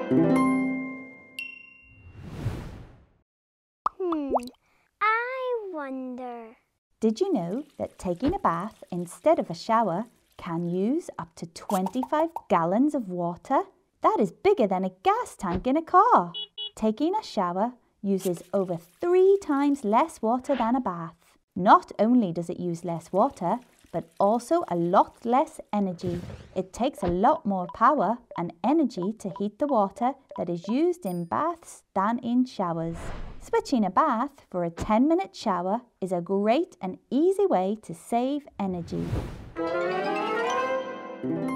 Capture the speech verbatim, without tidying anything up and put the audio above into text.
Hmm, I wonder. Did you know that taking a bath instead of a shower can use up to twenty-five gallons of water? That is bigger than a gas tank in a car. Taking a shower uses over three times less water than a bath. Not only does it use less water, but also a lot less energy. It takes a lot more power and energy to heat the water that is used in baths than in showers. Switching a bath for a ten minute shower is a great and easy way to save energy.